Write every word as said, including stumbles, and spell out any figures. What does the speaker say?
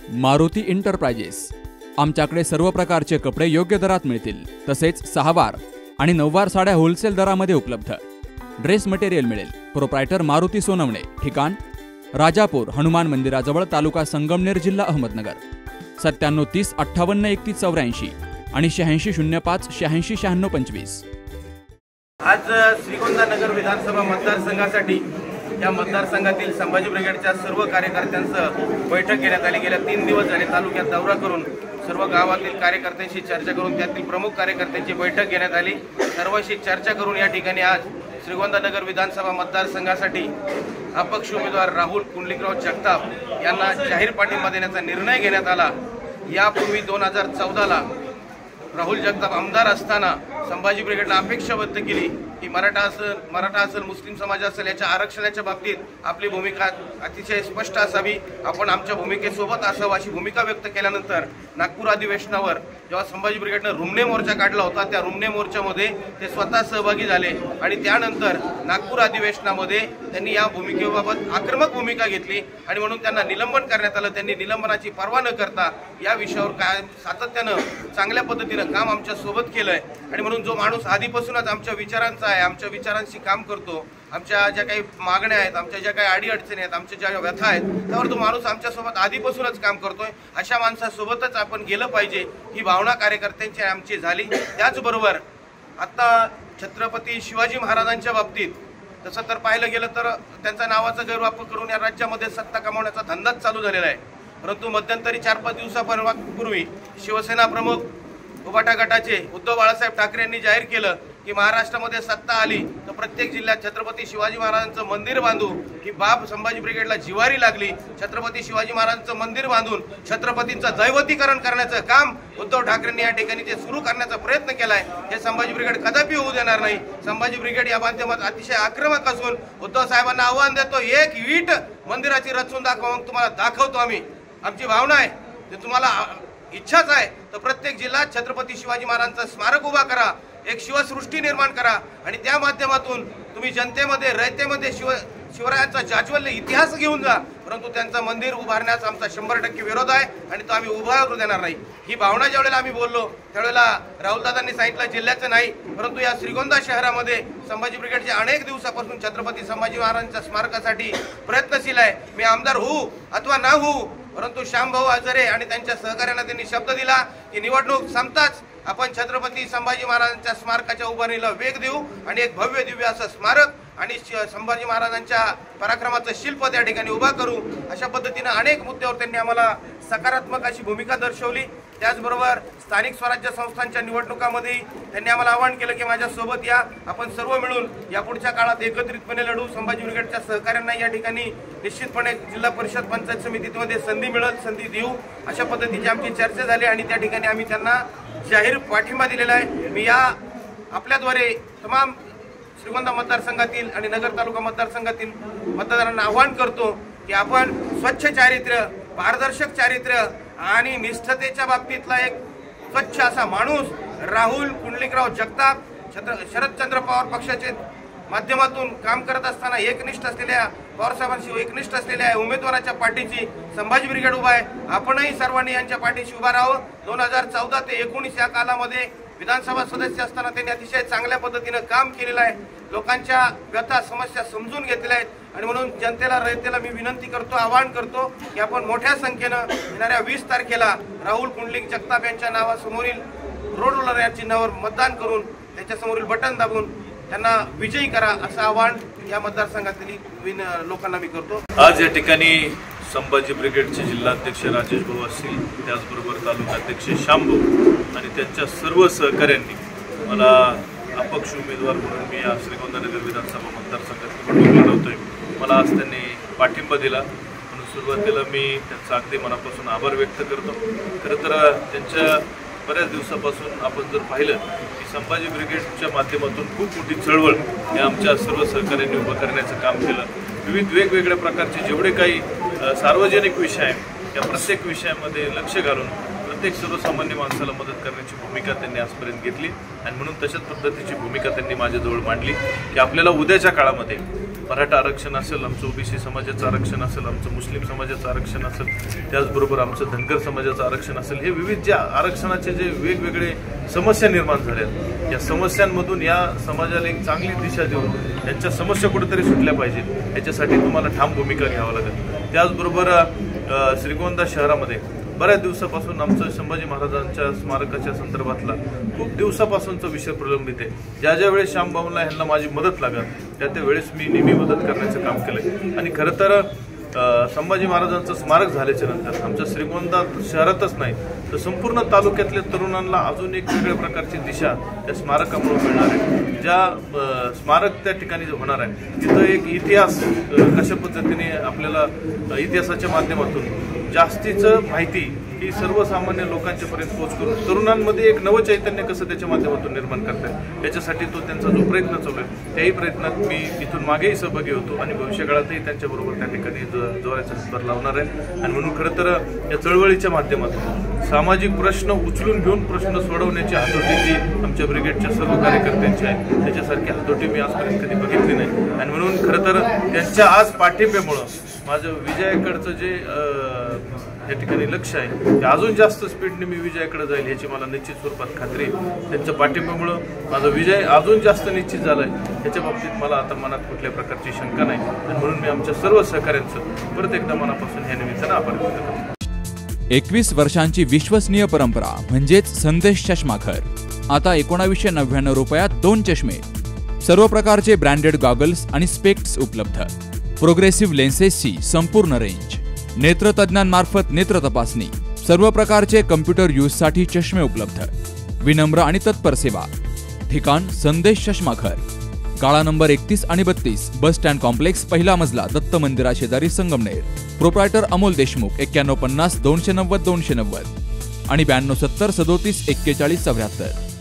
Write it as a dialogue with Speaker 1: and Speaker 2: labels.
Speaker 1: Maruti enterprises. आमच्याकडे सर्व प्रकारचे कपडे योग्य दरात मिळतील, तसेच सहावार आणि नऊवार साड्या होलसेल दरामध्ये उपलब्ध। ड्रेस मटेरियल मिळेल। प्रोप्रायटर मारुती सोनवणे, ठिकाण राजापूर हनुमान मंदिराजवळ, तालुका संगमनेर, जिल्हा अहमदनगर। सत्त्याण्णव तीस अठ्ठावन्न एकतीस चौऱ्याऐंशी आणि शहाऐंशी शून्य पाच शहाऐंशी शहाण्णव पंचवीस।
Speaker 2: आज श्रीगोंदा नगर विधानसभा मतदारसंघासाठी या मतदारसंघातील संभाजी ब्रिगेडच्या सर्व कार्यकर्त्यांचं बैठक घेण्यात आली। गेल्या तीन दिवस झाले तालुक्यात दौरा करून सर्व गावातील कार्यकर्त्यांशी चर्चा करून त्यातील प्रमुख कार्यकर्त्यांची बैठक घेण्यात आली। सर्वांशी चर्चा करून या ठिकाणी आज श्रीगोंदा नगर विधानसभा मतदारसंघासाठी अपक्ष उमेदवार राहुल कुंडलिकराव जगताप यांना जाहीर पाठिंबा देण्याचा निर्णय घेण्यात आला। यापूर्वी दोन हजार चौदाला राहुल जगताप आमदार असताना संभाजी ब्रिगेडला अपेक्षा व्यक्त केली की मराठा असेल मराठा असेल मुस्लिम समाज असेल याच्या आरक्षणाच्या बाबतीत आपली भूमिका अतिशय स्पष्ट असावी, आपण आमच्या भूमिकेसोबत असावं अशी भूमिका व्यक्त केल्यानंतर नागपूर अधिवेशनावर जेव्हा संभाजी ब्रिगेडनं रुमणे मोर्चा काढला होता, त्या रुमणे मोर्चामध्ये ते स्वतः सहभागी झाले आणि त्यानंतर नागपूर अधिवेशनामध्ये त्यांनी या भूमिकेबाबत आक्रमक भूमिका घेतली आणि म्हणून त्यांना निलंबन करण्यात आलं। त्यांनी निलंबनाची पर्वा न करता या विषयावर काय सातत्यानं चांगल्या पद्धतीनं काम आमच्या सोबत केलंय आणि म्हणून जो माणूस आधीपासूनच आमच्या विचारांचा आहे, आमच्या विचारांशी काम करतो, आमच्या ज्या काही मागण्या आहेत, आमच्या ज्या काही अडीअडचणी आहेत, आमच्या ज्या व्यथा आहेत, त्यावर तो माणूस आमच्यासोबत आधीपासूनच काम करतोय। अशा माणसासोबतच आपण गेलं पाहिजे ही भावना कार्यकर्त्यांची आमची झाली। त्याचबरोबर आता छत्रपती शिवाजी महाराजांच्या बाबतीत तसं तर पाहिलं गेलं तर त्यांचा नावाचा गैरवापर करून या राज्यामध्ये सत्ता कमावण्याचा धंदाच चालू झालेला आहे। परंतु मध्यंतरी चार पाच दिवसापूर्वी शिवसेना प्रमुख उभाटा गटाचे उद्धव बाळासाहेब ठाकरे यांनी जाहीर केलं की महाराष्ट्रामध्ये सत्ता आली तर प्रत्येक जिल्ह्यात छत्रपती शिवाजी महाराजांचं मंदिर बांधू। की बाब संभाजी ब्रिगेडला जिवारी लागली, छत्रपती शिवाजी महाराजांचं मंदिर बांधून छत्रपतींचं दैवतीकरण करण्याचं काम उद्धव ठाकरेंनी या ठिकाणी जे सुरू करण्याचा प्रयत्न केलाय हे संभाजी ब्रिगेड कदापि होऊ देणार नाही। संभाजी ब्रिगेड या माध्यमात अतिशय आक्रमक असून उद्धव साहेबांना आव्हान देतो, एक वीट मंदिराची रचून दाखवा, मग तुम्हाला दाखवतो आम्ही। आमची भावना आहे जे तुम्हाला इच्छाच आहे तर प्रत्येक जिल्ह्यात छत्रपती शिवाजी महाराजांचं स्मारक उभा करा, एक शिवसृष्टी निर्माण करा आणि त्या माध्यमातून तुम्ही जनतेमध्ये रयतेमध्ये शिव शिवरायांचा जाज्वल्य इतिहास घेऊन जा। परंतु त्यांचं मंदिर उभारण्याचा आमचा शंभर टक्के विरोध आहे आणि तो आम्ही उभा करू देणार नाही। ही भावना ज्यावेळेला आम्ही बोललो त्यावेळेला राहुलदादांनी सांगितलं जिल्ह्याचं नाही, परंतु या श्रीगोंदा शहरामध्ये संभाजी ब्रिगेडचे अनेक दिवसापासून छत्रपती संभाजी महाराजांच्या स्मारकासाठी प्रयत्नशील आहे। मी आमदार होऊ अथवा ना होऊ, परंतु श्यामभाऊ आजरे आणि त्यांच्या सहकार्यांना त्यांनी शब्द दिला की निवडणूक संपताच आपण छत्रपती संभाजी महाराजांच्या स्मारकाच्या उभारणीला वेग देऊ आणि एक भव्य दिव्य असं स्मारक आणि संभाजी महाराजांच्या पराक्रमाचं शिल्प त्या ठिकाणी उभा करू। अशा पद्धतीने अनेक मुद्द्यावर त्यांनी आम्हाला सकारात्मक अशी भूमिका दर्शवली। त्याचबरोबर स्थानिक स्वराज्य संस्थांच्या निवडणुकामध्ये त्यांनी आम्हाला आवाहन केलं की माझ्यासोबत या, आपण सर्व मिळून या पुढच्या काळात एकत्रितपणे लढू। संभाजी ब्रिगेडच्या सहकार्यांना या ठिकाणी निश्चितपणे जिल्हा परिषद पंचायत समितीमध्ये संधी मिळत संधी देऊ अशा पद्धतीची आमची चर्चा झाली आणि त्या ठिकाणी आम्ही त्यांना जाहीर पाठिंबा दिलेला आहे। मी या आपल्याद्वारे तमाम श्रीगोंदा मतदारसंघातील आणि नगर तालुका मतदारसंघातील मतदारांना आवाहन करतो की आपण स्वच्छ चारित्र्य, पारदर्शक चारित्र्य आणि निष्ठतेच्या बाबतीतला एक स्वच्छ असा माणूस राहुल कुंडलिकराव जगताप छत्र शरदचंद्र पवार पक्षाचे माध्यमातून काम करत असताना एकनिष्ठ असलेल्या पवारसाहेबांशी एकनिष्ठ असलेल्या उमेदवाराच्या पाठीची संभाजी ब्रिगेड उभा आहे। आपणही सर्वांनी यांच्या पाठीशी उभा राहावं। दोन हजार चौदा ते एकोणीस या कालामध्ये विधानसभा सदस्य असताना त्यांनी अतिशय चांगल्या पद्धतीनं काम केलेलं आहे, लोकांच्या व्यथा समस्या समजून घेतलेल्या आहेत आणि म्हणून जनतेला रयतेला मी विनंती करतो, आवाहन करतो की आपण मोठ्या संख्येनं येणाऱ्या वीस तारखेला राहुल कुंडलिक जगताप यांच्या नावासमोरील रोड रोलर या चिन्हावर मतदान करून त्याच्यासमोरील बटन दाबून त्यांना विजयी करा असं आवाहन या मतदारसंघातील लोकांना मी करतो।
Speaker 3: आज या ठिकाणी संभाजी ब्रिगेडचे जिल्हाध्यक्ष राजेश भाऊ असतील, त्याचबरोबर तालुकाध्यक्ष श्यामभाऊ आणि त्यांच्या सर्व सहकाऱ्यांनी मला अपक्ष उमेदवार म्हणून मी या श्रीगोंदा नगर विधानसभा मतदारसंघात निवडून लढवतोय, मला आज त्यांनी पाठिंबा दिला म्हणून सुरुवातीला मी त्यांचा अगदी मनापासून आभार व्यक्त करतो। खरं तर त्यांच्या बऱ्याच दिवसापासून आपण जर पाहिलं की संभाजी ब्रिगेडच्या माध्यमातून खूप मोठी चळवळ हे आमच्या सर्व सहकाऱ्यांनी उभं करण्याचं काम केलं। विविध वेगवेगळ्या प्रकारचे जेवढे काही सार्वजनिक विषय आहेत त्या प्रत्येक विषयामध्ये लक्ष घालून प्रत्येक सर्वसामान्य माणसाला मदत करण्याची भूमिका त्यांनी आजपर्यंत घेतली आणि म्हणून तशाच पद्धतीची भूमिका त्यांनी माझ्याजवळ मांडली की आपल्याला उद्याच्या काळामध्ये मराठा आरक्षण असेल, आमचं ओबीसी समाजाचं आरक्षण असेल, आमचं मुस्लिम समाजाचं आरक्षण असेल, त्याचबरोबर आमचं धनगर समाजाचं आरक्षण असेल, हे विविध ज्या आरक्षणाचे जे वेगवेगळे समस्या निर्माण झाल्या या समस्यांमधून या समाजाला एक चांगली दिशा देऊन यांच्या समस्या कुठेतरी सुटल्या पाहिजेत याच्यासाठी तुम्हाला ठाम भूमिका घ्यावं लागेल. त्याचबरोबर श्रीगोंदा शहरामध्ये बऱ्याच दिवसापासून आमचं संभाजी महाराजांच्या स्मारकाच्या संदर्भातला खूप दिवसापासूनचा विषय प्रलंबित आहे. ज्या ज्या वेळेस श्यामबाबूला ह्यांना माझी मदत लागत त्या त्या वेळेस मी नेहमी मदत करण्याचं काम केलंय आणि खरं तर संभाजी महाराजांचं स्मारक झाल्याच्या नंतर आमच्या श्रीगोंदा शहरातच नाही तर संपूर्ण तालुक्यातल्या तरुणांना अजून एक वेगळ्या प्रकारची दिशा त्या स्मारकामुळे मिळणार आहे. ज्या स्मारक त्या ठिकाणी होणार आहे तिथं एक इतिहास कशा पद्धतीने आपल्याला इतिहासाच्या माध्यमातून जास्तीचं माहिती ही सर्वसामान्य लोकांच्यापर्यंत पोहोच करून तरुणांमध्ये एक नवं चैतन्य कसं त्याच्या माध्यमातून निर्माण करतात याच्यासाठी तो त्यांचा जो प्रयत्न चालू आहे त्याही प्रयत्नात मी इथून मागेही सहभागी होतो आणि भविष्यकाळातही त्यांच्याबरोबर त्या ठिकाणी जोराचा हातभार लावणार आहे. आणि म्हणून खरं तर या चळवळीच्या माध्यमातून सामाजिक प्रश्न उचलून घेऊन प्रश्न सोडवण्याची हातोटी जी आमच्या ब्रिगेडच्या सर्व कार्यकर्त्यांची आहे त्याच्यासारखी हातोटी मी आजपर्यंत कधी बघितली नाही आणि म्हणून खरं तर त्यांच्या आज पाठिंब्यामुळं माझं विजयाकडचं जे या ठिकाणी लक्ष आहे ते अजून जास्त स्पीडने मी विजयाकडे जाईल याची मला निश्चित स्वरूपात खात्री आहे. त्यांच्या पाठिंब्यामुळं माझा विजय अजून जास्त निश्चित झाला आहे याच्या बाबतीत मला आता मनात कुठल्या प्रकारची शंका नाही आणि म्हणून मी आमच्या सर्व सहकाऱ्यांचं परत एकदा मनापासून ह्या निमित्तानं आभार व्यक्त करतो.
Speaker 1: एकवीस वर्षांची विश्वसनीय परंपरा म्हणजेच संदेश चष्माघर. आता एकोणावीसशे नव्याण्णव रुपयात दोन चष्मे, सर्व प्रकारचे ब्रँडेड गॉगल्स आणि स्पेक्ट्स उपलब्ध, प्रोग्रेसिव्ह लेन्सेसची संपूर्ण रेंज, नेत्रतज्ञांमार्फत नेत्र तपासणी, सर्व प्रकारचे कम्प्युटर यूजसाठी चष्मे उपलब्ध, विनम्र आणि तत्पर सेवा. ठिकाण संदेश चष्माघर, गाळा नंबर एकतीस आणि बत्तीस, बस स्टँड कॉम्प्लेक्स, पहिला मजला, दत्त मंदिरा शेजारी, संगमनेर. प्रोप्रायटर अमोल देशमुख. एक्क्याण्णव पन्नास दोनशे नव्वद दोनशे नव्वद आणि ब्याण्णव सत्तर सदोतीस एक्केचाळीस चौऱ्याहत्तर.